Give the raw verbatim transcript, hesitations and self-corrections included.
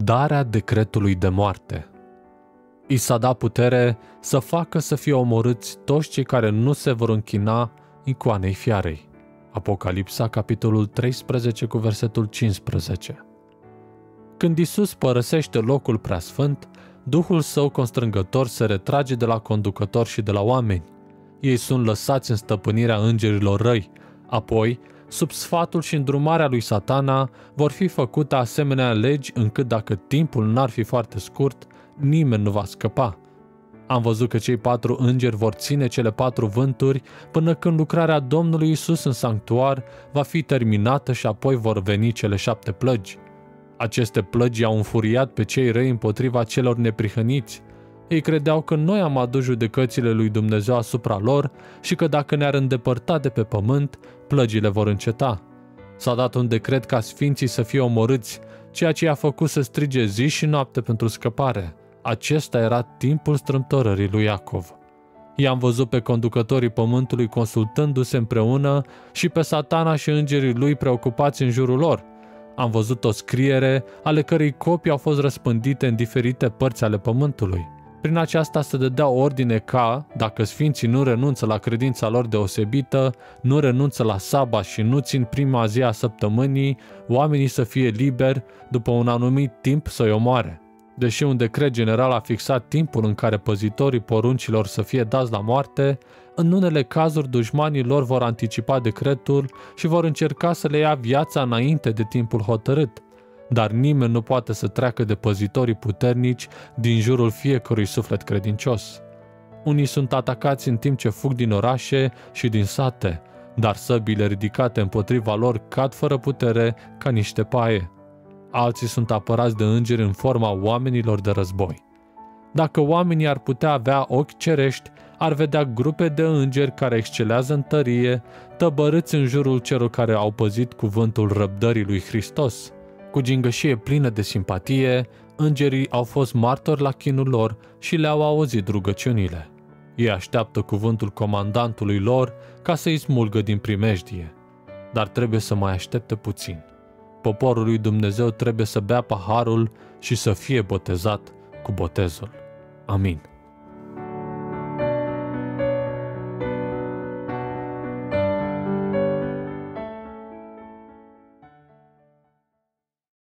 darea decretului de moarte. I s-a dat putere să facă să fie omorâți toți cei care nu se vor închina icoanei fiarei. Apocalipsa, capitolul treisprezece, cu versetul cincisprezece. Când Iisus părăsește locul preasfânt, Duhul Său constrângător se retrage de la conducători și de la oameni. Ei sunt lăsați în stăpânirea îngerilor răi, apoi, sub sfatul și îndrumarea lui Satana, vor fi făcute asemenea legi încât dacă timpul n-ar fi foarte scurt, nimeni nu va scăpa. Am văzut că cei patru îngeri vor ține cele patru vânturi până când lucrarea Domnului Iisus în sanctuar va fi terminată și apoi vor veni cele șapte plăgi. Aceste plăgi au înfuriat pe cei răi împotriva celor neprihăniți. Ei credeau că noi am adus judecățile lui Dumnezeu asupra lor și că dacă ne-ar îndepărta de pe pământ, plăgile vor înceta. S-a dat un decret ca sfinții să fie omorâți, ceea ce i-a făcut să strige zi și noapte pentru scăpare. Acesta era timpul strâmtorării lui Iacov. I-am văzut pe conducătorii pământului consultându-se împreună și pe Satana și îngerii lui preocupați în jurul lor. Am văzut o scriere ale cărei copii au fost răspândite în diferite părți ale pământului. Prin aceasta se dădea ordine ca, dacă sfinții nu renunță la credința lor deosebită, nu renunță la sabat și nu țin prima zi a săptămânii, oamenii să fie liberi după un anumit timp să-i omoare. Deși un decret general a fixat timpul în care păzitorii poruncilor să fie dați la moarte, în unele cazuri dușmanii lor vor anticipa decretul și vor încerca să le ia viața înainte de timpul hotărât. Dar nimeni nu poate să treacă de păzitorii puternici din jurul fiecărui suflet credincios. Unii sunt atacați în timp ce fug din orașe și din sate, dar săbile ridicate împotriva lor cad fără putere ca niște paie. Alții sunt apărați de îngeri în forma oamenilor de război. Dacă oamenii ar putea avea ochi cerești, ar vedea grupe de îngeri care excelează în tărie, tăbărâți în jurul celor care au păzit cuvântul răbdării lui Hristos. Cu gingășie plină de simpatie, îngerii au fost martori la chinul lor și le-au auzit rugăciunile. Ei așteaptă cuvântul comandantului lor ca să-i smulgă din primejdie. Dar trebuie să mai aștepte puțin. Poporul lui Dumnezeu trebuie să bea paharul și să fie botezat cu botezul. Amin.